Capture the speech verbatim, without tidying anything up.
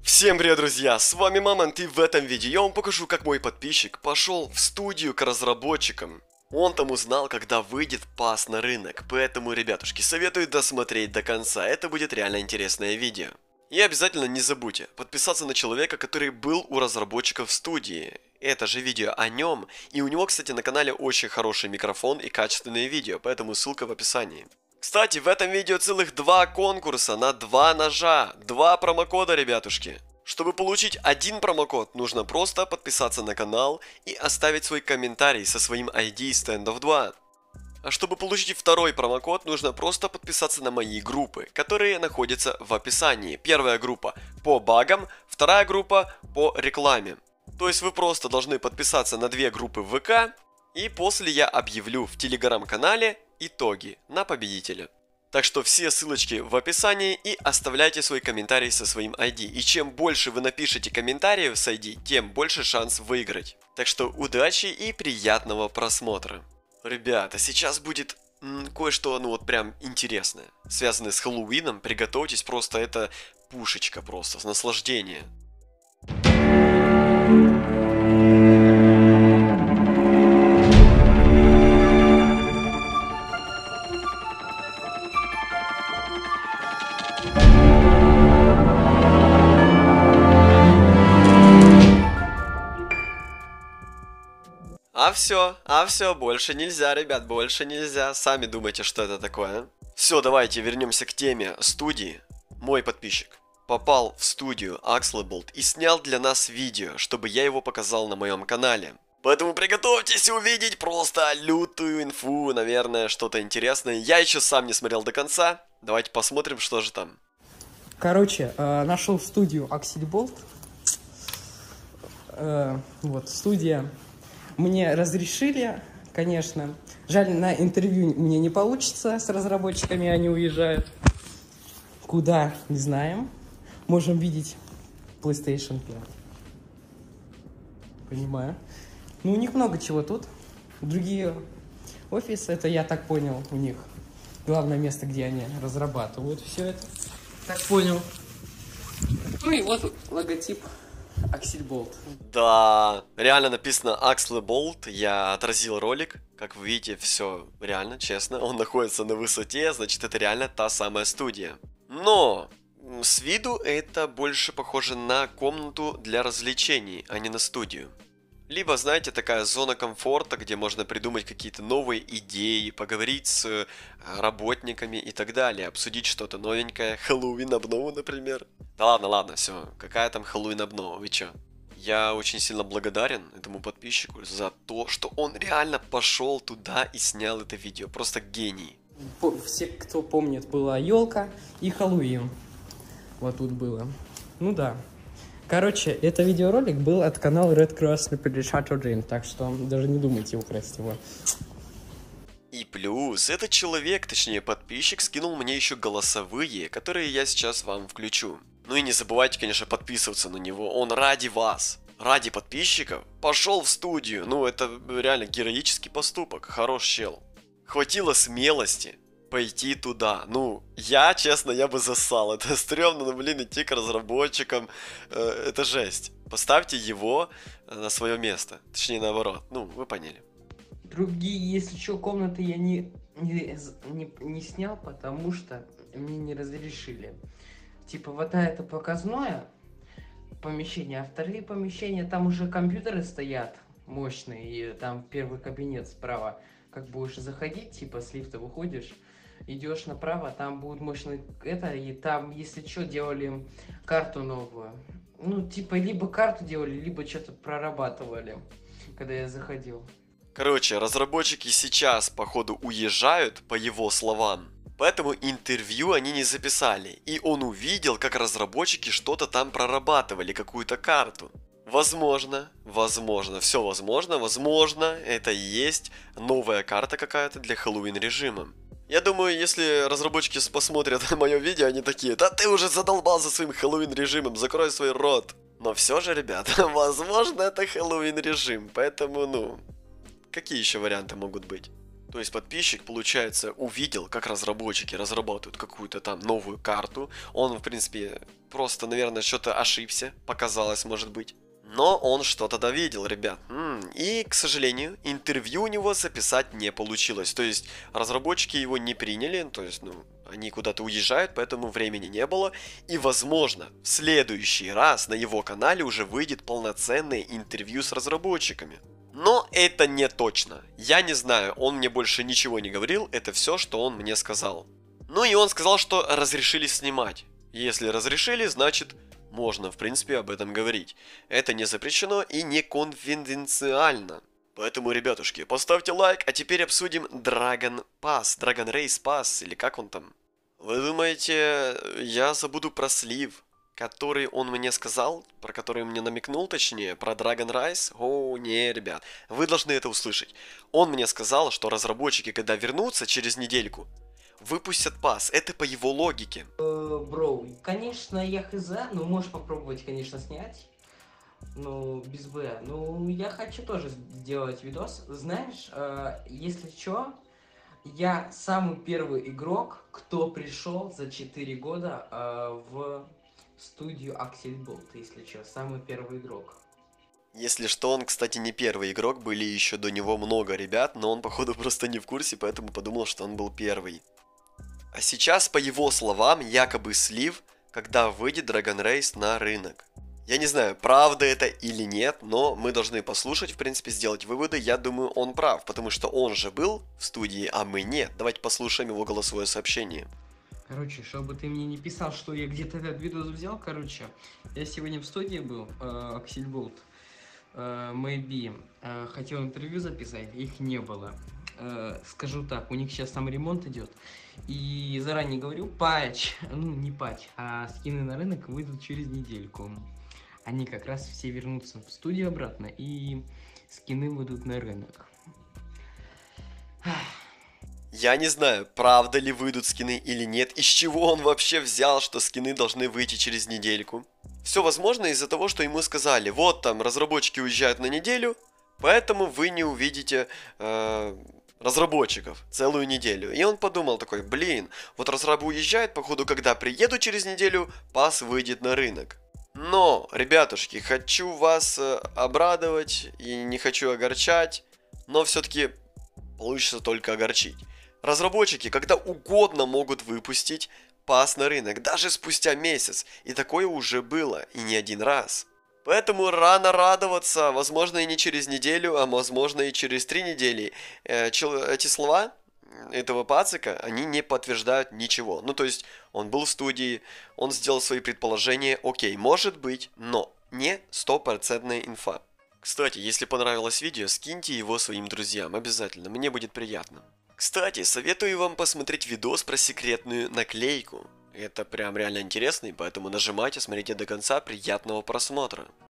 Всем привет, друзья, с вами Мамонт, и в этом видео я вам покажу, как мой подписчик пошел в студию к разработчикам. Он там узнал, когда выйдет пас на рынок, поэтому, ребятушки, советую досмотреть до конца, это будет реально интересное видео. И обязательно не забудьте подписаться на человека, который был у разработчиков в студии. Это же видео о нем, и у него, кстати, на канале очень хороший микрофон и качественные видео, поэтому ссылка в описании. Кстати, в этом видео целых два конкурса на два ножа, два промокода, ребятушки. Чтобы получить один промокод, нужно просто подписаться на канал и оставить свой комментарий со своим ай ди Standoff два. А чтобы получить второй промокод, нужно просто подписаться на мои группы, которые находятся в описании. Первая группа по багам, вторая группа по рекламе. То есть вы просто должны подписаться на две группы в вэ ка, и после я объявлю в телеграм-канале итоги на победителя. Так что все ссылочки в описании и оставляйте свой комментарий со своим ай ди. И чем больше вы напишете комментариев с ай ди, тем больше шанс выиграть. Так что удачи и приятного просмотра. Ребята, сейчас будет кое-что, ну вот прям интересное. Связанное с Хэллоуином, приготовьтесь, просто это пушечка просто, с наслаждения. А все, а все, больше нельзя, ребят, больше нельзя. Сами думайте, что это такое. Все, давайте вернемся к теме студии. Мой подписчик попал в студию Axlebolt и снял для нас видео, чтобы я его показал на моем канале. Поэтому приготовьтесь увидеть просто лютую инфу, наверное, что-то интересное. Я еще сам не смотрел до конца. Давайте посмотрим, что же там. Короче, э, нашел студию Axlebolt. Э, вот, студия. Мне разрешили, конечно. Жаль, на интервью мне не получится с разработчиками, они уезжают. Куда, не знаем. Можем видеть PlayStation пять. Понимаю. Ну, у них много чего тут. Другие офисы, это я так понял, у них главное место, где они разрабатывают все это. Так понял. Ну и вот логотип Axlebolt. Да, реально написано Axlebolt. Я отразил ролик. Как вы видите, все реально, честно. Он находится на высоте, значит, это реально та самая студия. Но с виду это больше похоже на комнату для развлечений, а не на студию. Либо, знаете, такая зона комфорта, где можно придумать какие-то новые идеи, поговорить с работниками и так далее, обсудить что-то новенькое, Хэллоуин обнову, например. Да ладно, ладно, все, какая там Хэллоуин обнова, вы чё? Я очень сильно благодарен этому подписчику за то, что он реально пошел туда и снял это видео, просто гений. Все, кто помнит, была елка и Хэллоуин. Вот тут было. Ну да. Короче, это видеоролик был от канала Red Cross Repatriation Dream, так что даже не думайте украсть его. И плюс, этот человек, точнее подписчик, скинул мне еще голосовые, которые я сейчас вам включу. Ну и не забывайте, конечно, подписываться на него, он ради вас, ради подписчиков, пошел в студию. Ну это реально героический поступок, хорош чел. Хватило смелости пойти туда. Ну, я, честно, я бы засал. Это стрёмно, но, блин, идти к разработчикам. Э, это жесть. Поставьте его на свое место. Точнее, наоборот. Ну, вы поняли. Другие, если что, комнаты я не, не, не, не снял, потому что мне не разрешили. Типа, вот это показное помещение, а вторые помещения, там уже компьютеры стоят мощные, и там первый кабинет справа. Как будешь заходить, типа, с лифта выходишь, идешь направо, там будет мощный это, и там, если что, делали карту новую. Ну, типа, либо карту делали, либо что-то прорабатывали, когда я заходил. Короче, разработчики сейчас, походу, уезжают, по его словам. Поэтому интервью они не записали. И он увидел, как разработчики что-то там прорабатывали, какую-то карту. Возможно, возможно, все возможно, возможно, это и есть новая карта какая-то для Хэллоуин режима. Я думаю, если разработчики посмотрят мое видео, они такие: да ты уже задолбался своим Хэллоуин режимом, закрой свой рот. Но все же, ребята, возможно, это Хэллоуин режим, поэтому, ну, какие еще варианты могут быть? То есть подписчик, получается, увидел, как разработчики разрабатывают какую-то там новую карту. Он, в принципе, просто, наверное, что-то ошибся, показалось, может быть. Но он что-то довидел, ребят. М-м. И, к сожалению, интервью у него записать не получилось. То есть разработчики его не приняли, то есть, ну, они куда-то уезжают, поэтому времени не было. И, возможно, в следующий раз на его канале уже выйдет полноценное интервью с разработчиками. Но это не точно. Я не знаю, он мне больше ничего не говорил, это все, что он мне сказал. Ну и он сказал, что разрешили снимать. Если разрешили, значит, можно, в принципе, об этом говорить. Это не запрещено и не конфиденциально. Поэтому, ребятушки, поставьте лайк, а теперь обсудим Dragon Pass, Dragon Race Pass, или как он там. Вы думаете, я забуду про слив, который он мне сказал, про который он мне намекнул, точнее, про Dragon Rise? О, не, ребят, вы должны это услышать. Он мне сказал, что разработчики, когда вернутся через недельку, выпустят пас. Это по его логике. Э, бро, конечно, я хз, но можешь попробовать, конечно, снять. Ну, без Б. Ну, я хочу тоже сделать видос. Знаешь, э, если чё, я самый первый игрок, кто пришел за четыре года э, в студию Axel Bolt, если чё, самый первый игрок. Если что, он, кстати, не первый игрок, были еще до него много ребят, но он, походу, просто не в курсе, поэтому подумал, что он был первый. А сейчас, по его словам, якобы слив, когда выйдет Dragon Race на рынок. Я не знаю, правда это или нет, но мы должны послушать, в принципе, сделать выводы. Я думаю, он прав, потому что он же был в студии, а мы нет. Давайте послушаем его голосовое сообщение. Короче, чтобы ты мне не писал, что я где-то этот видос взял, короче, я сегодня в студии был, э, Axel Bolt, э, Maybe, э, хотел интервью записать, их не было. Э, скажу так, у них сейчас там ремонт идет, и заранее говорю, патч, ну не патч, а скины на рынок выйдут через недельку. Они как раз все вернутся в студию обратно, и скины выйдут на рынок. Я не знаю, правда ли выйдут скины или нет, из чего он вообще взял, что скины должны выйти через недельку. Все возможно из-за того, что ему сказали, вот там разработчики уезжают на неделю, поэтому вы не увидите э, разработчиков целую неделю. И он подумал такой, блин, вот разрабы уезжают, походу, когда приеду через неделю, пас выйдет на рынок. Но, ребятушки, хочу вас э, обрадовать и не хочу огорчать, но все-таки получится только огорчить. Разработчики когда угодно могут выпустить пас на рынок, даже спустя месяц, и такое уже было, и не один раз. Поэтому рано радоваться, возможно и не через неделю, а возможно и через три недели. Э, эти слова этого пацика, они не подтверждают ничего. Ну, то есть, он был в студии, он сделал свои предположения, окей, может быть, но не стопроцентная инфа. Кстати, если понравилось видео, скиньте его своим друзьям, обязательно, мне будет приятно. Кстати, советую вам посмотреть видос про секретную наклейку. Это прям реально интересный, поэтому нажимайте, смотрите до конца, приятного просмотра.